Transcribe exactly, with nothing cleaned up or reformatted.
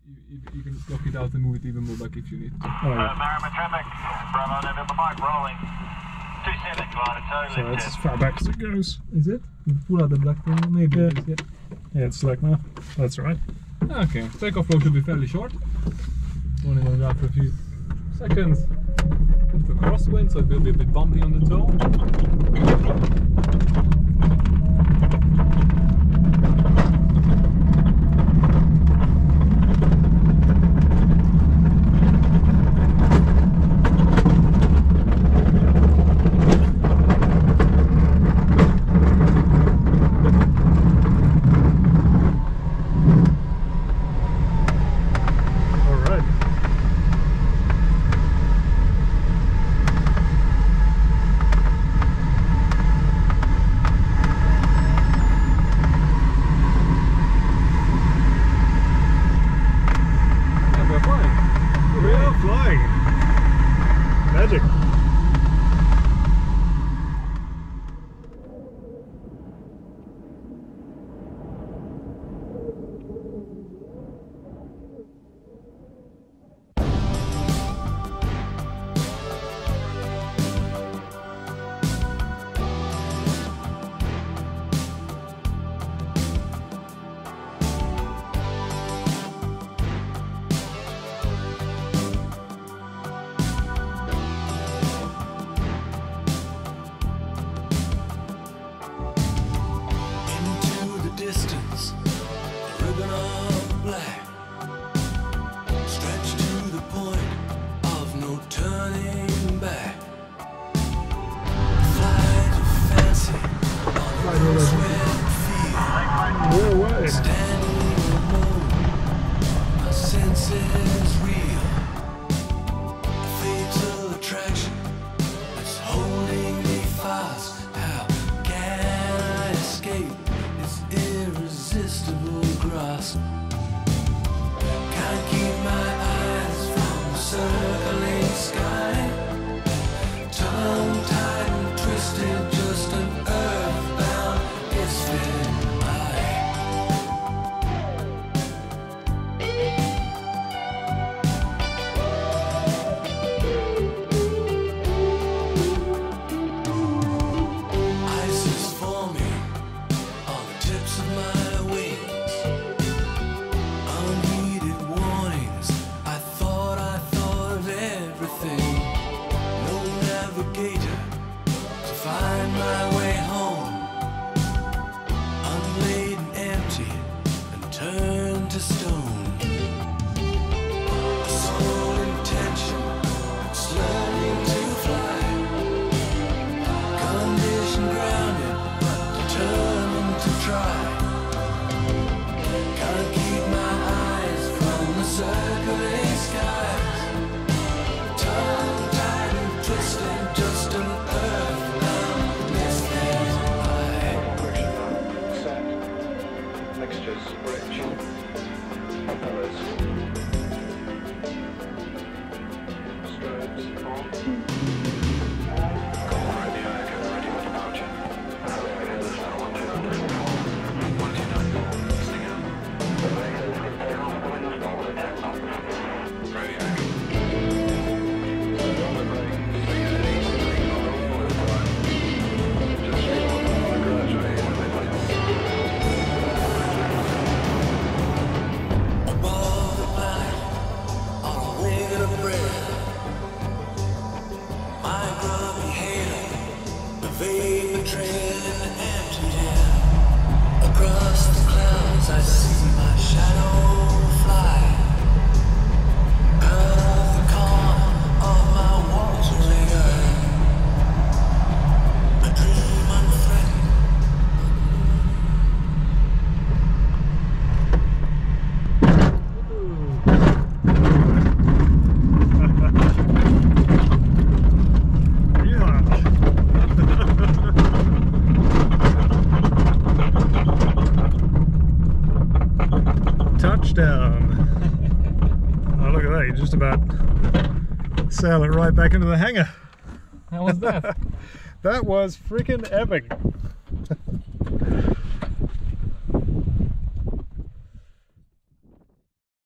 you, you can block it out and move it even more back if you need to. Oh, yeah. Uh, Merriman traffic, Bravo November the bike rolling. two seven glider toe, So left it's as tip. far back as it goes. Is it? You pull out the black thing, maybe. Yeah. It is, yeah. Yeah, it's slack now. That's right. Okay, takeoff flow should be fairly short. Only going out for a few seconds. Into crosswind, so it will be a bit bumpy on the toe. Magic. Just about sail it right back into the hangar. How was that? That was freaking epic.